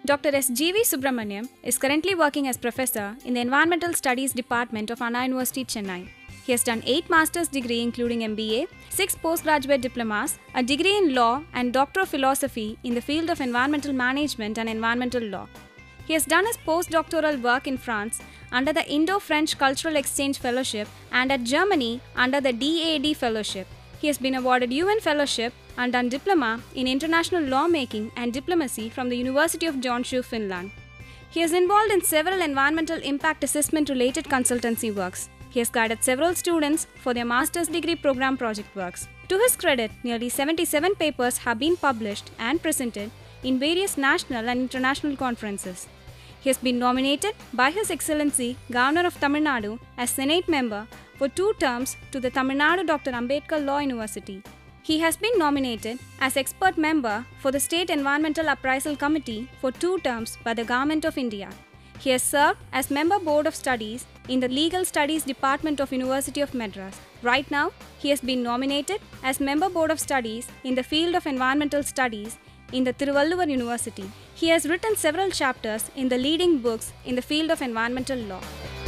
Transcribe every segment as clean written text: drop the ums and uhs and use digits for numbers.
Dr. S.G.V. Subramaniam is currently working as professor in the Environmental Studies Department of Anna University, Chennai. He has done 8 master's degrees including MBA, 6 postgraduate diplomas, a degree in law and Doctor of Philosophy in the field of environmental management and environmental law. He has done his postdoctoral work in France under the Indo-French Cultural Exchange Fellowship and at Germany under the DAD Fellowship. He has been awarded UN Fellowship and done Diploma in International Lawmaking and Diplomacy from the University of Joensuu, Finland. He is involved in several environmental impact assessment related consultancy works. He has guided several students for their master's degree program project works. To his credit, nearly 77 papers have been published and presented in various national and international conferences. He has been nominated by His Excellency Governor of Tamil Nadu as Senate member for 2 terms to the Tamil Nadu Dr. Ambedkar Law University. He has been nominated as expert member for the State Environmental Appraisal Committee for 2 terms by the Government of India. He has served as member board of studies in the Legal Studies Department of University of Madras. Right now, he has been nominated as member board of studies in the field of environmental studies in the Thiruvalluvar University. He has written several chapters in the leading books in the field of environmental law.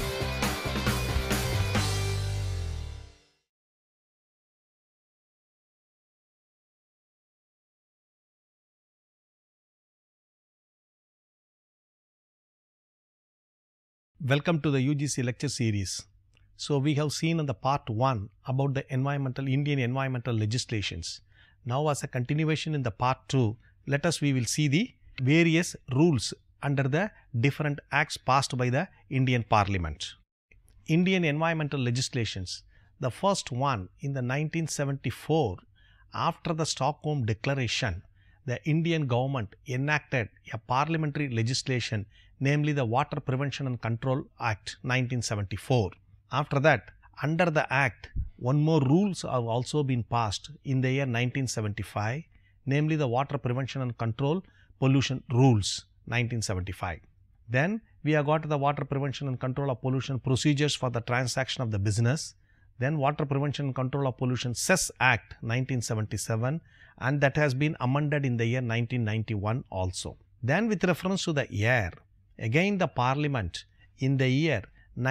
Welcome to the UGC lecture series. So we have seen in the part 1 about the Indian environmental legislations. Now as a continuation in the part 2, we will see the various rules under the different acts passed by the Indian Parliament. Indian environmental legislations. The first one in the 1974, after the Stockholm Declaration, the Indian government enacted a parliamentary legislation, namely the Water Prevention and Control Act 1974. After that, under the Act, one more rules have also been passed in the year 1975, namely the Water Prevention and Control Pollution Rules 1975. Then we have got the Water Prevention and Control of Pollution Procedures for the Transaction of the Business. Then Water Prevention and Control of Pollution Cess Act 1977, and that has been amended in the year 1991 also. Then with reference to the air, again the Parliament in the year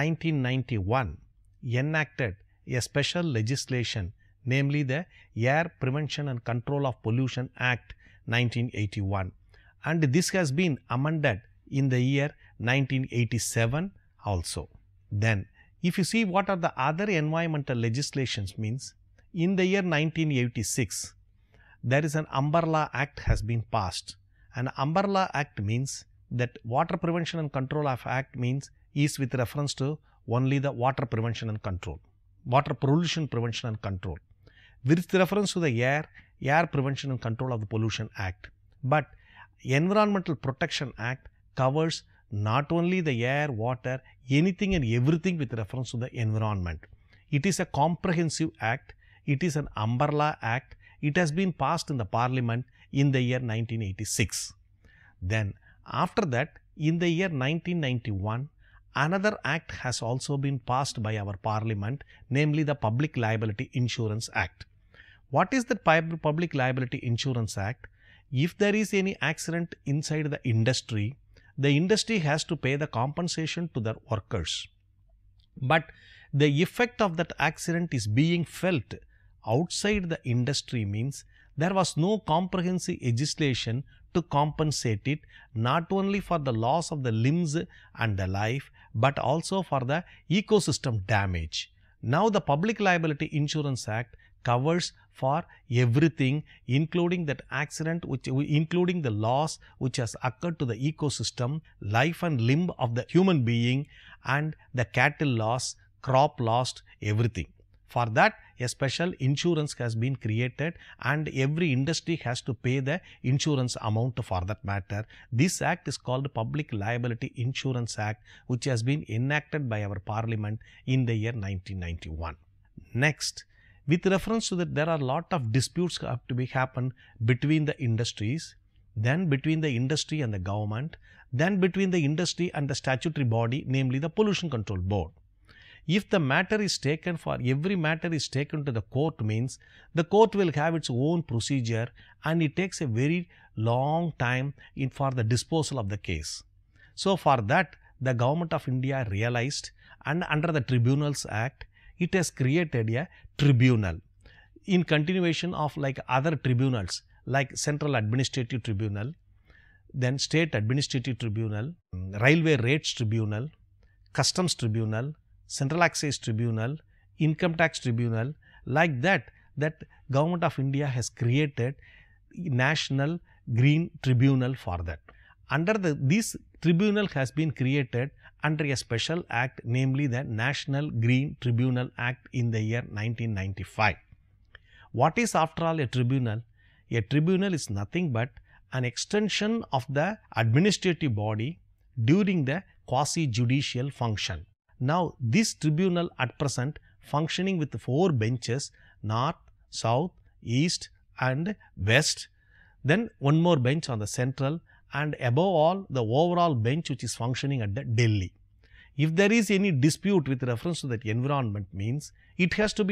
1991 enacted a special legislation, namely the Air Prevention and Control of Pollution Act 1981, and this has been amended in the year 1987 also. Then if you see what are the other environmental legislations means, in the year 1986 there is an Umbrella Act has been passed. An Umbrella Act means that Water Prevention and Control of Act means is with reference to only the water prevention and control, water pollution prevention and control. With reference to the air prevention and control of the Pollution Act. But Environmental Protection Act covers not only the air, water, anything and everything with reference to the environment. It is a comprehensive act. It is an umbrella act. It has been passed in the Parliament in the year 1986. Then after that, in the year 1991, another act has also been passed by our Parliament, namely the Public Liability Insurance Act. What is the Public Liability Insurance Act? If there is any accident inside the industry has to pay the compensation to their workers. But the effect of that accident is being felt outside the industry means there was no comprehensive legislation to compensate it, not only for the loss of the limbs and the life, but also for the ecosystem damage. Now the Public Liability Insurance Act covers for everything, including that accident, including the loss which has occurred to the ecosystem, life and limb of the human being, and the cattle loss, crop lost, everything. For that, a special insurance has been created and every industry has to pay the insurance amount for that matter. This act is called Public Liability Insurance Act, which has been enacted by our Parliament in the year 1991. Next, with reference to that, there are a lot of disputes have to be happen between the industries, then between the industry and the government, then between the industry and the statutory body, namely the Pollution Control Board. If the matter is taken for every matter is taken to the court means the court will have its own procedure and it takes a very long time for the disposal of the case. So for that the Government of India realized, and under the Tribunals Act it has created a tribunal in continuation of like other tribunals like Central Administrative Tribunal, then State Administrative Tribunal, Railway Rates Tribunal, Customs Tribunal, Central Excise Tribunal, Income Tax Tribunal. Like that Government of India has created National Green Tribunal for that. Under this tribunal has been created under a special act, namely the National Green Tribunal Act in the year 1995. What is after all a tribunal? A tribunal is nothing but an extension of the administrative body during the quasi-judicial function. Now this tribunal at present functioning with 4 benches, north, south, east and west, then one more bench on the central, and above all the overall bench which is functioning at the Delhi. If there is any dispute with reference to that environment means it has to be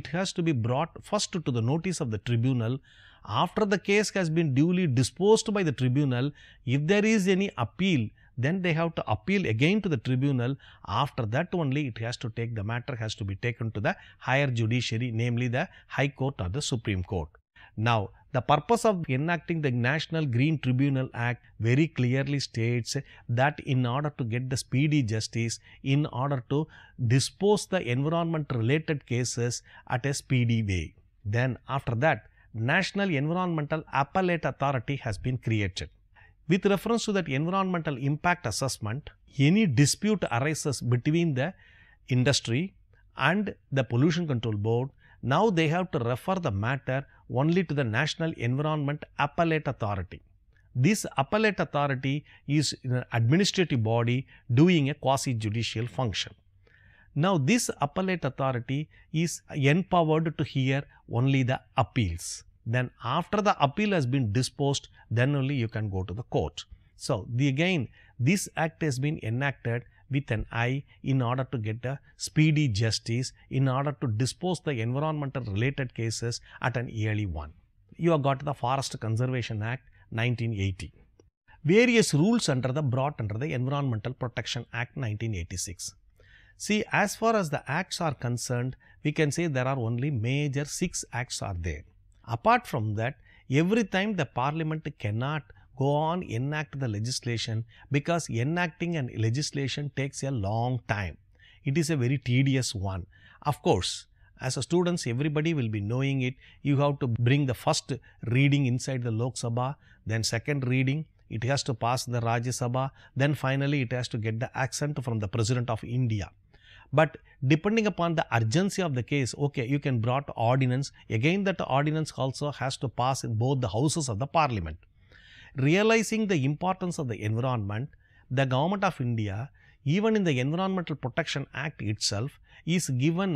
brought first to the notice of the tribunal. After the case has been duly disposed by the tribunal, if there is any appeal, then they have to appeal again to the tribunal. After that only the matter has to be taken to the higher judiciary, namely the High Court or the Supreme Court. Now the purpose of enacting the National Green Tribunal Act very clearly states that in order to get the speedy justice, in order to dispose the environment related cases at a speedy way. Then after that National Environmental Appellate Authority has been created. With reference to that environmental impact assessment, any dispute arises between the industry and the Pollution Control Board, now they have to refer the matter only to the National Environment Appellate Authority. This appellate authority is an administrative body doing a quasi-judicial function. Now this appellate authority is empowered to hear only the appeals. Then after the appeal has been disposed, then only you can go to the court. So again this act has been enacted with an eye in order to get a speedy justice, in order to dispose the environmental related cases at an early one. You have got the Forest Conservation Act 1980. Various rules brought under the Environmental Protection Act 1986. See, as far as the acts are concerned, we can say there are only major 6 acts are there. Apart from that, every time the Parliament cannot go on enact the legislation, because enacting an legislation takes a long time. It is a very tedious one. Of course, as a students everybody will be knowing it. You have to bring the first reading inside the Lok Sabha, then second reading, it has to pass the Rajya Sabha, then finally it has to get the assent from the President of India. But depending upon the urgency of the case, okay, you can brought ordinance, again that ordinance also has to pass in both the houses of the Parliament. Realizing the importance of the environment, the Government of India, even in the Environmental Protection Act itself, is given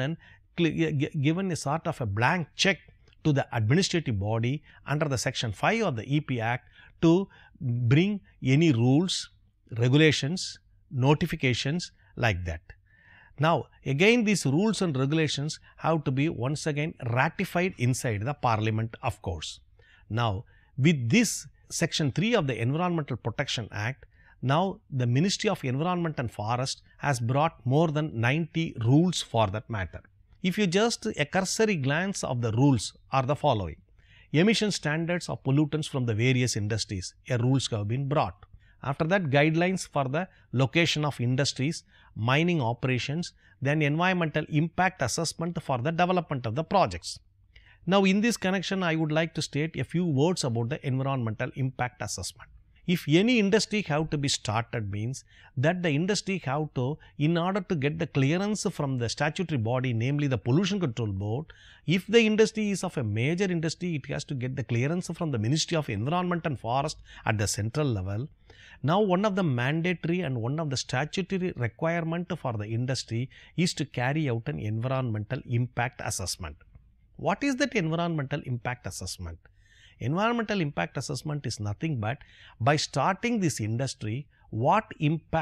a sort of a blank check to the administrative body under the Section 5 of the EP Act to bring any rules, regulations, notifications like that. Now again these rules and regulations have to be once again ratified inside the Parliament, of course. Now with this Section 3 of the Environmental Protection Act, now the Ministry of Environment and Forest has brought more than 90 rules for that matter. If you just a cursory glance of the rules are the following. Emission standards of pollutants from the various industries, rules have been brought. After that, guidelines for the location of industries, mining operations, then environmental impact assessment for the development of the projects. Now in this connection, I would like to state a few words about the environmental impact assessment. If any industry have to be started means that the industry have to, in order to get the clearance from the statutory body, namely the Pollution Control Board, if the industry is of a major industry, it has to get the clearance from the Ministry of Environment and Forest at the central level. Now one of the mandatory and one of the statutory requirement for the industry is to carry out an environmental impact assessment. What is that environmental impact assessment? Environmental impact assessment is nothing but by starting this industry, what impact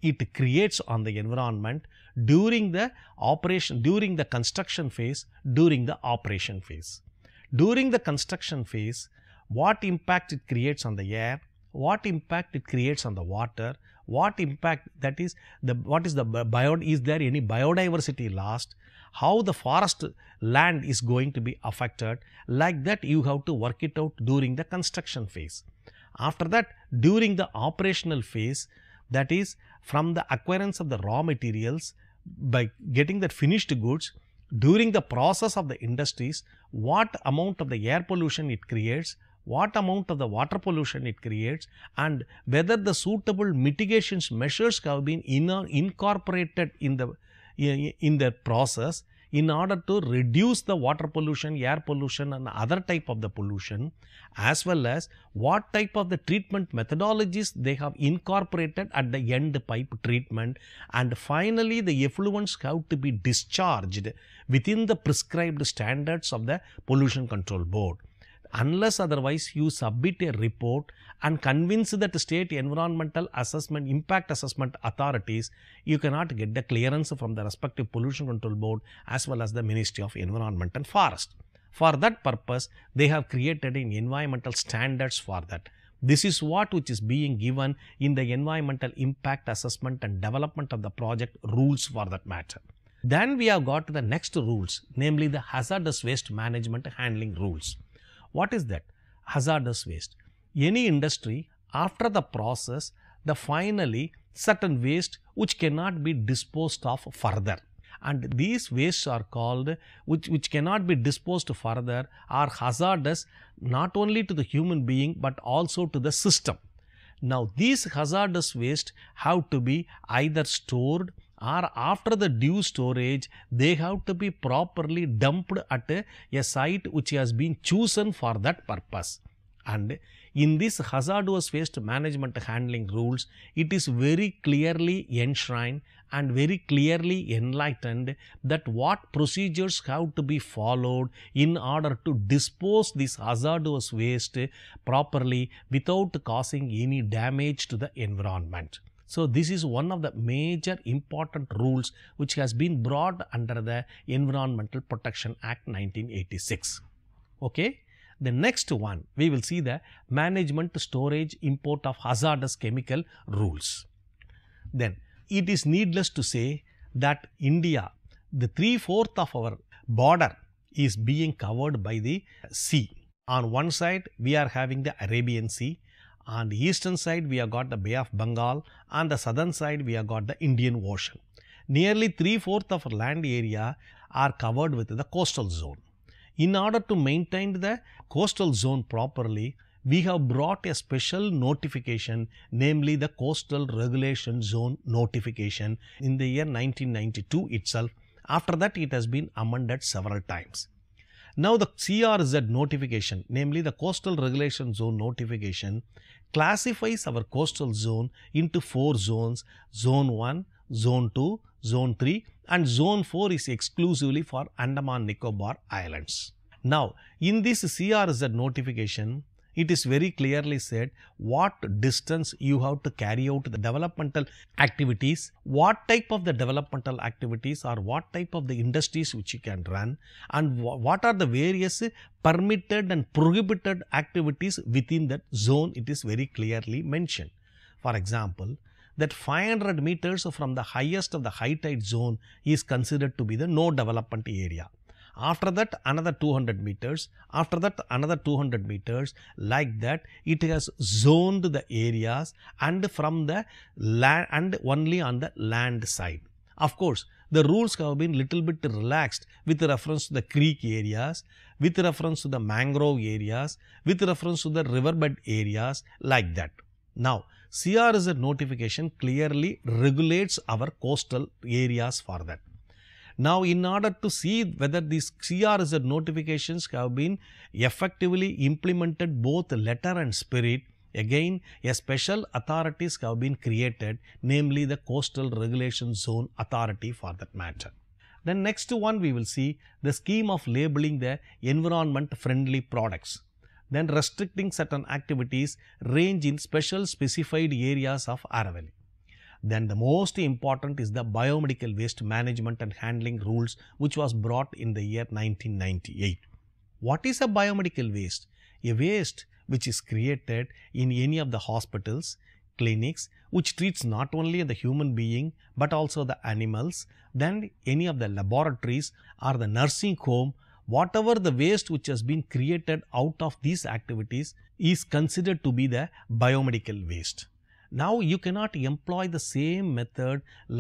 it creates on the environment during the operation, during the construction phase, during the operation phase. During the construction phase, what impact it creates on the air, what impact it creates on the water, what impact, that is what is the is there any biodiversity lost, how the forest land is going to be affected, like that you have to work it out during the construction phase. After that, during the operational phase, that is from the acquirance of the raw materials, by getting that finished goods, during the process of the industries, what amount of the air pollution it creates, what amount of the water pollution it creates, and whether the suitable mitigations measures have been incorporated in the process in order to reduce the water pollution, air pollution and other type of the pollution, as well as what type of the treatment methodologies they have incorporated at the end pipe treatment, and finally the effluents have to be discharged within the prescribed standards of the Pollution Control Board. Unless otherwise you submit a report and convince that state environmental assessment, impact assessment authorities, you cannot get the clearance from the respective Pollution Control Board as well as the Ministry of Environment and Forest. For that purpose, they have created an environmental standards for that. This is what which is being given in the environmental impact assessment and development of the project rules for that matter. Then we have got the next rules, namely the hazardous waste management handling rules. What is that? Hazardous waste. Any industry, after the process, the finally certain waste which cannot be disposed of further. And these wastes are called, which cannot be disposed further, are hazardous not only to the human being but also to the system. Now these hazardous waste have to be either stored, or after the due storage, they have to be properly dumped at a site which has been chosen for that purpose. And in this hazardous waste management handling rules, it is very clearly enshrined and very clearly enlightened that what procedures have to be followed in order to dispose this hazardous waste properly without causing any damage to the environment. So this is one of the major important rules which has been brought under the Environmental Protection Act 1986. Okay. The next one, we will see the management, storage, import of hazardous chemical rules. Then it is needless to say that India, the 3/4 of our border is being covered by the sea. On one side, we are having the Arabian Sea. On the eastern side, we have got the Bay of Bengal. On the southern side, we have got the Indian Ocean. Nearly 3/4 of our land area are covered with the coastal zone. In order to maintain the coastal zone properly, we have brought a special notification, namely the Coastal Regulation Zone Notification in the year 1992 itself. After that, it has been amended several times. Now the CRZ notification, namely the Coastal Regulation Zone Notification, classifies our coastal zone into 4 zones: Zone 1, Zone 2, Zone 3 and Zone 4 is exclusively for Andaman Nicobar Islands. Now in this CRZ notification, it is very clearly said what distance you have to carry out the developmental activities, what type of the developmental activities or what type of the industries which you can run, and what are the various permitted and prohibited activities within that zone. It is very clearly mentioned. For example, that 500 meters from the highest of the high tide zone is considered to be the no development area. After that, another 200 meters, after that another 200 meters, like that it has zoned the areas and from the land and only on the land side. Of course, the rules have been little bit relaxed with reference to the creek areas, with reference to the mangrove areas, with reference to the riverbed areas, like that. Now, CRZ notification clearly regulates our coastal areas for that. Now, in order to see whether these CRZ notifications have been effectively implemented both letter and spirit, again a special authorities have been created, namely the Coastal Regulation Zone Authority for that matter. Then next one we will see the scheme of labeling the environment friendly products. Then restricting certain activities range in special specified areas of Aravalli. Then the most important is the biomedical waste management and handling rules, which was brought in the year 1998. What is a biomedical waste? A waste which is created in any of the hospitals, clinics, which treats not only the human being but also the animals, then any of the laboratories or the nursing home, whatever the waste which has been created out of these activities is considered to be the biomedical waste. Now you cannot employ the same method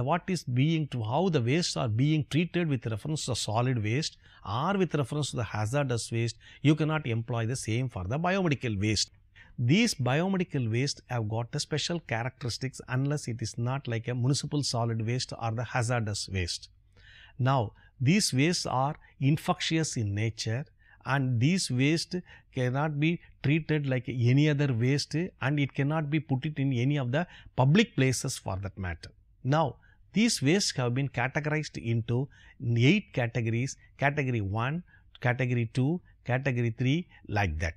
how the wastes are being treated with reference to solid waste or with reference to the hazardous waste. You cannot employ the same for the biomedical waste. These biomedical waste have got the special characteristics unless it is not like a municipal solid waste or the hazardous waste. Now these wastes are infectious in nature, and these waste cannot be treated like any other waste, and it cannot be put it in any of the public places for that matter. Now these wastes have been categorized into 8 categories: category 1, category 2, category 3, like that.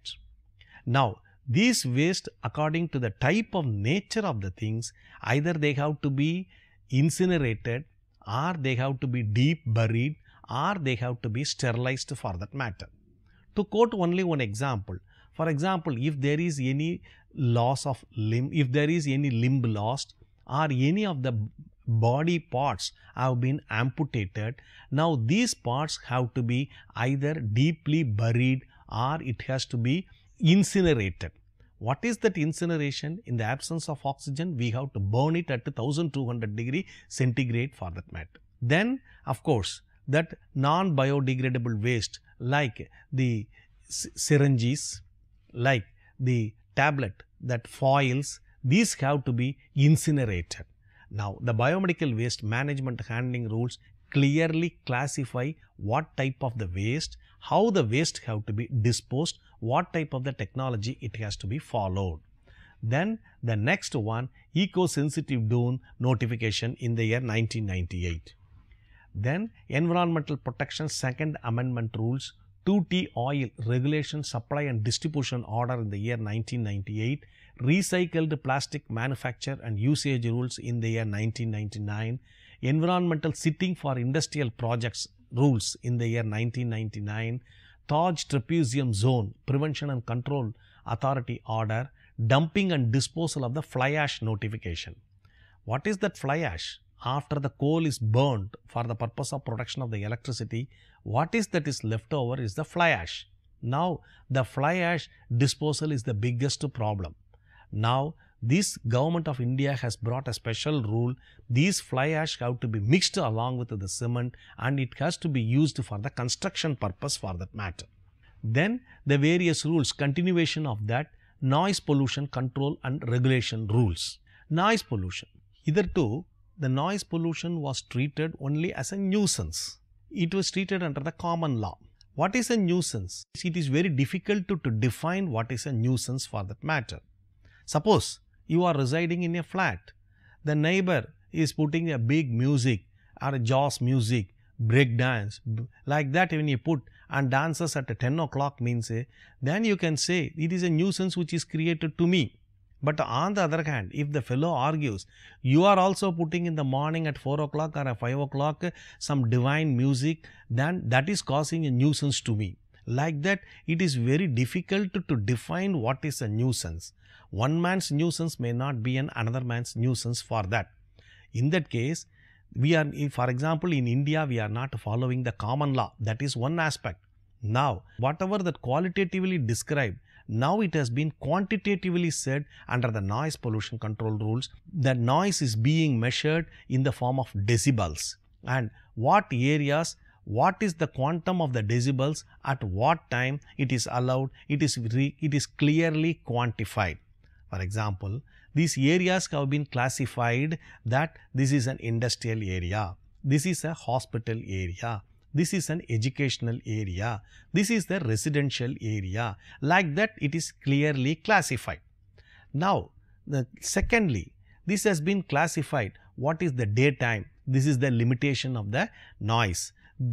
Now these waste, according to the type of nature of the things, either they have to be incinerated, or they have to be deep buried, or they have to be sterilized for that matter. To quote only one example, for example, if there is any loss of limb, if there is any limb lost, or any of the body parts have been amputated, now these parts have to be either deeply buried or it has to be incinerated. What is that incineration? In the absence of oxygen, we have to burn it at 1200 degree centigrade for that matter. Then of course that non-biodegradable waste like the syringes, like the tablet, that foils, these have to be incinerated. Now the biomedical waste management handling rules clearly classify what type of the waste, how the waste have to be disposed, what type of the technology it has to be followed. Then the next one, eco-sensitive dune notification in the year 1998. Then Environmental Protection Second Amendment Rules, 2T Oil Regulation Supply and Distribution Order in the year 1998, Recycled Plastic Manufacture and Usage Rules in the year 1999, Environmental Sitting for Industrial Projects Rules in the year 1999, Taj Trapezium Zone Prevention and Control Authority Order, Dumping and Disposal of the Fly Ash Notification. What is that fly ash? After the coal is burnt for the purpose of production of the electricity, what is that is left over is the fly ash. Now the fly ash disposal is the biggest problem. Now this government of India has brought a special rule. These fly ash have to be mixed along with the cement, and it has to be used for the construction purpose for that matter. Then the various rules, continuation of that, noise pollution control and regulation rules. Noise pollution. Hitherto the noise pollution was treated only as a nuisance. It was treated under the common law. What is a nuisance? It is very difficult to define what is a nuisance for that matter. Suppose you are residing in a flat. The neighbor is putting a big music or a jazz music, break dance, like that when you put and dances at 10 o'clock means, then you can say it is a nuisance which is created to me. But on the other hand, if the fellow argues, you are also putting in the morning at 4 o'clock or at 5 o'clock some divine music, then that is causing a nuisance to me. Like that, it is very difficult to define what is a nuisance. One man's nuisance may not be another man's nuisance for that. In that case, we are, for example, in India, we are not following the common law. That is one aspect. Now, whatever that qualitatively described, now it has been quantitatively said under the noise pollution control rules that noise is being measured in the form of decibels, and what areas, what is the quantum of the decibels, at what time it is allowed, it is clearly quantified. For example, these areas have been classified that this is an industrial area, this is a hospital area, this is an educational area, this is the residential area. Like that, it is clearly classified. Now, secondly, this has been classified. What is the daytime? This is the limitation of the noise.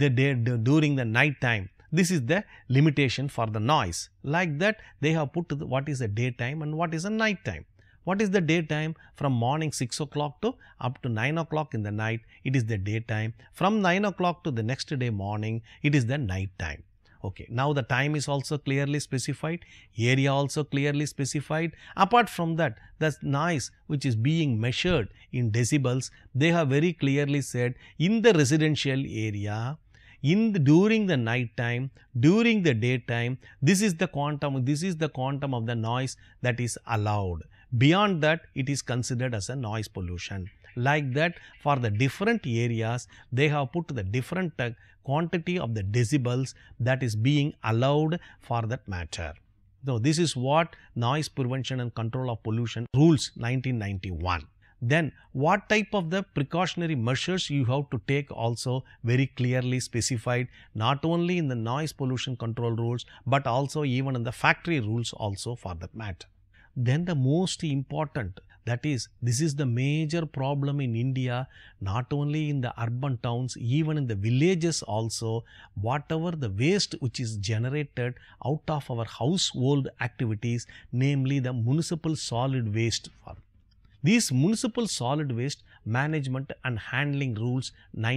During the night time, this is the limitation for the noise. Like that, they have put what is the daytime and what is the night time. What is the daytime? From morning 6 o'clock to up to 9 o'clock in the night, it is the daytime. From 9 o'clock to the next day morning, it is the night time. Okay, now the time is also clearly specified, area also clearly specified. Apart from that, the noise which is being measured in decibels, they have very clearly said in the residential area, during the night time, during the daytime, this is the quantum of the noise that is allowed. Beyond that, it is considered as a noise pollution. Like that, for the different areas, they have put the different quantity of the decibels that is being allowed for that matter. So, this is what Noise Prevention and Control of Pollution Rules 1991. Then what type of the precautionary measures you have to take also very clearly specified, not only in the noise pollution control rules but also even in the factory rules also for that matter. Then the most important, that is, this is the major problem in India, not only in the urban towns, even in the villages also, whatever the waste which is generated out of our household activities, namely the municipal solid waste. These municipal solid waste management and handling rules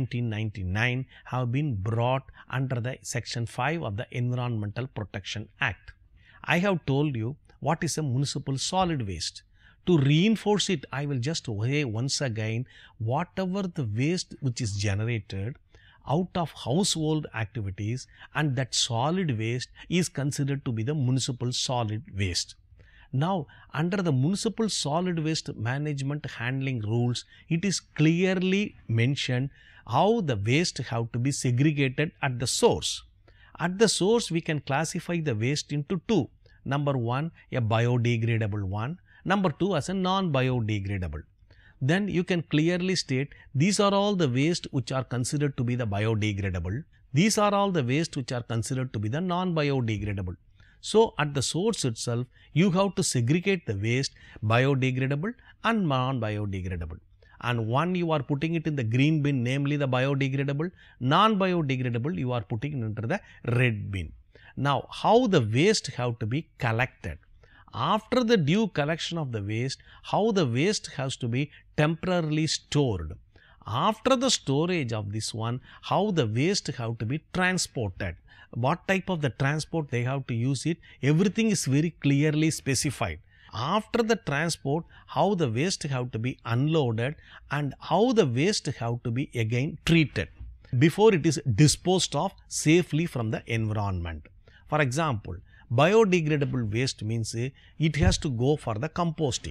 1999 have been brought under the section 5 of the Environmental Protection Act. I have told you what is a municipal solid waste. To reinforce it, I will just say once again, whatever the waste which is generated out of household activities, and that solid waste is considered to be the municipal solid waste. Now, under the municipal solid waste management handling rules, it is clearly mentioned how the waste have to be segregated at the source. At the source, we can classify the waste into two. Number one, a biodegradable one. Number two, as a non-biodegradable. Then you can clearly state these are all the waste which are considered to be the biodegradable. These are all the waste which are considered to be the non-biodegradable. So, at the source itself, you have to segregate the waste biodegradable and non-biodegradable. And one you are putting it in the green bin, namely the biodegradable. Non-biodegradable you are putting it into the red bin. Now, how the waste have to be collected? After the due collection of the waste, how the waste has to be temporarily stored? After the storage of this one, how the waste have to be transported? What type of the transport they have to use it? Everything is very clearly specified. After the transport, how the waste have to be unloaded and how the waste have to be again treated before it is disposed of safely from the environment. For example, biodegradable waste means it has to go for the composting.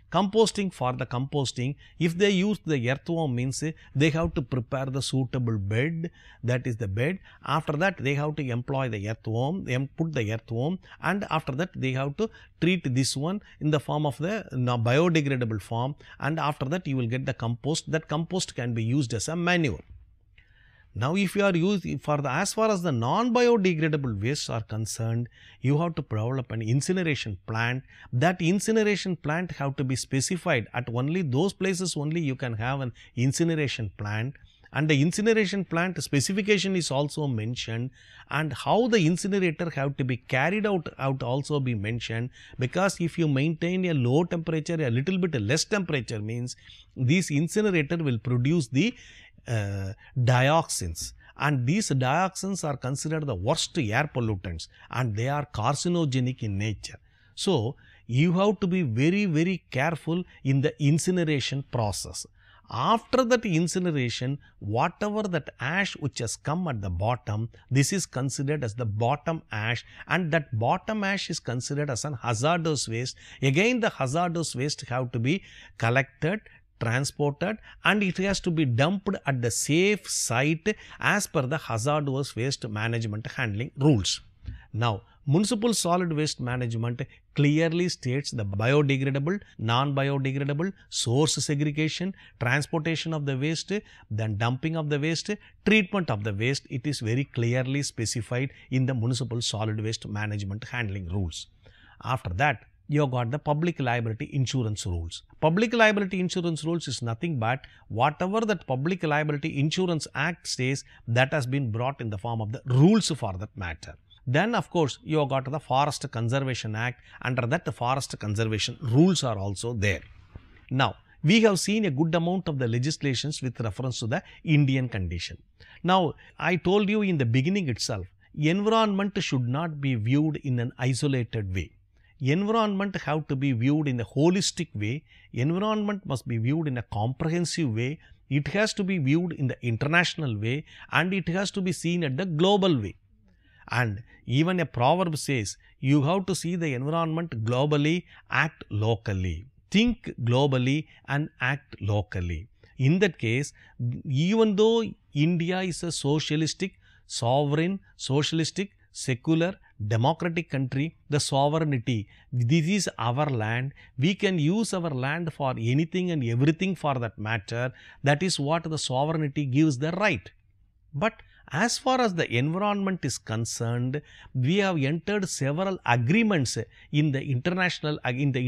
For the composting, if they use the earthworm means they have to prepare the suitable bed, that is the bed. After that, they have to employ the earthworm, put the earthworm, and after that they have to treat this one in the form of the biodegradable form, and after that you will get the compost. That compost can be used as a manure. Now, if you are using as far as the non-biodegradable wastes are concerned, you have to develop an incineration plant. That incineration plant have to be specified at only those places only you can have an incineration plant. And the incineration plant specification is also mentioned, and how the incinerator have to be carried out also be mentioned, because if you maintain a low temperature, a little bit less temperature means this incinerator will produce the dioxins, and these dioxins are considered the worst air pollutants and they are carcinogenic in nature. So, you have to be very careful in the incineration process. After that incineration, whatever that ash which has come at the bottom, this is considered as the bottom ash, and that bottom ash is considered as an hazardous waste. Again, the hazardous waste have to be collected, transported, and it has to be dumped at the safe site as per the hazardous waste management handling rules. Now, municipal solid waste management clearly states the biodegradable, non-biodegradable, source segregation, transportation of the waste, then dumping of the waste, treatment of the waste. It is very clearly specified in the municipal solid waste management handling rules. After that, you have got the public liability insurance rules. Public liability insurance rules is nothing but whatever that Public Liability Insurance Act says, that has been brought in the form of the rules for that matter. Then of course you have got the Forest Conservation Act. Under that the forest conservation rules are also there. Now we have seen a good amount of the legislations with reference to the Indian condition. Now I told you in the beginning itself, environment should not be viewed in an isolated way. Environment have to be viewed in a holistic way. Environment must be viewed in a comprehensive way. It has to be viewed in the international way, and it has to be seen at the global way. And even a proverb says, you have to see the environment globally, act locally. Think globally and act locally. In that case, even though India is a socialistic, sovereign, socialistic, secular, democratic country, the sovereignty, this is our land. We can use our land for anything and everything for that matter. That is what the sovereignty gives the right. But as far as the environment is concerned, we have entered several agreements in the international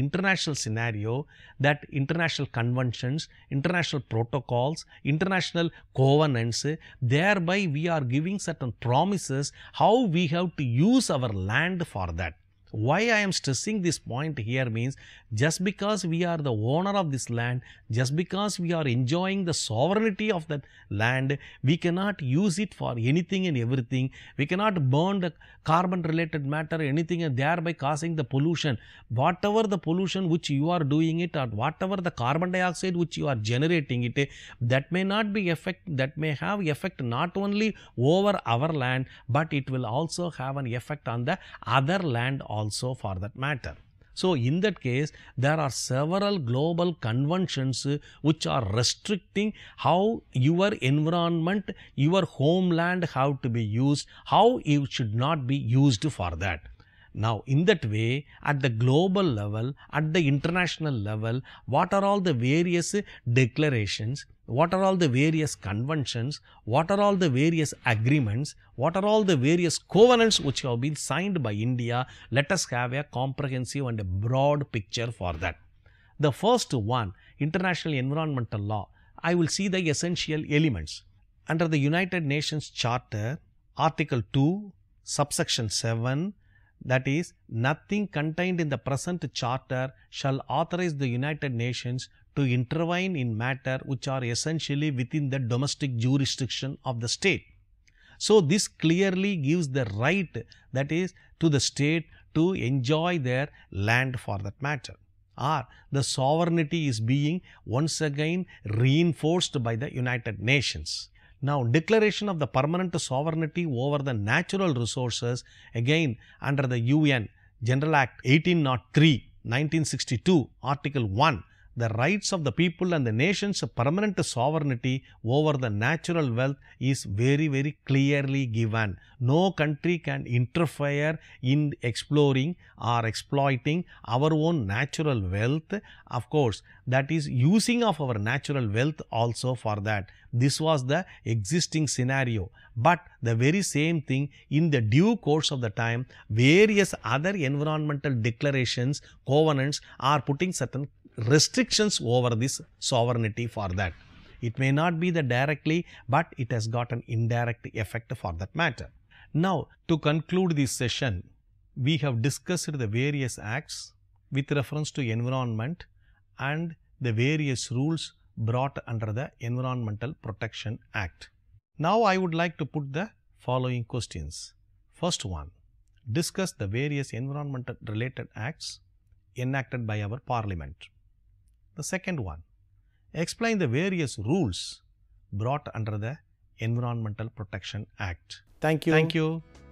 scenario, that international conventions, international protocols, international covenants. Thereby we are giving certain promises how we have to use our land for that. Why I am stressing this point here means, just because we are the owner of this land, just because we are enjoying the sovereignty of that land, we cannot use it for anything and everything. We cannot burn the carbon related matter, anything, and thereby causing the pollution. Whatever the pollution which you are doing it, or whatever the carbon dioxide which you are generating it, that may not be that may have effect not only over our land, but it will also have an effect on the other land also for that matter. So in that case, there are several global conventions which are restricting how your environment, your homeland have to be used, how it should not be used for that. Now in that way, at the global level, at the international level, what are all the various declarations, what are all the various conventions, what are all the various agreements, what are all the various covenants which have been signed by India? Let us have a comprehensive and a broad picture for that. The first one, international environmental law, I will see the essential elements. Under the United Nations Charter, Article 2, subsection 7, that is, nothing contained in the present charter shall authorize the United Nations to intervene in matter which are essentially within the domestic jurisdiction of the state. So this clearly gives the right, that is, to the state to enjoy their land for that matter. Or the sovereignty is being once again reinforced by the United Nations. Now, declaration of the permanent sovereignty over the natural resources, again under the UN General Act 1803, 1962, Article 1, the rights of the people and the nation's permanent sovereignty over the natural wealth is very, very clearly given. No country can interfere in exploring or exploiting our own natural wealth. Of course, that is using of our natural wealth also for that. This was the existing scenario. But the very same thing, in the due course of the time, various other environmental declarations, covenants are putting certain restrictions over this sovereignty for that. It may not be the directly, but it has got an indirect effect for that matter. Now, to conclude this session, we have discussed the various acts with reference to environment and the various rules brought under the Environmental Protection Act. Now, I would like to put the following questions. First one, discuss the various environmental related acts enacted by our Parliament. The second one, explain the various rules brought under the Environmental Protection Act. Thank you. Thank you.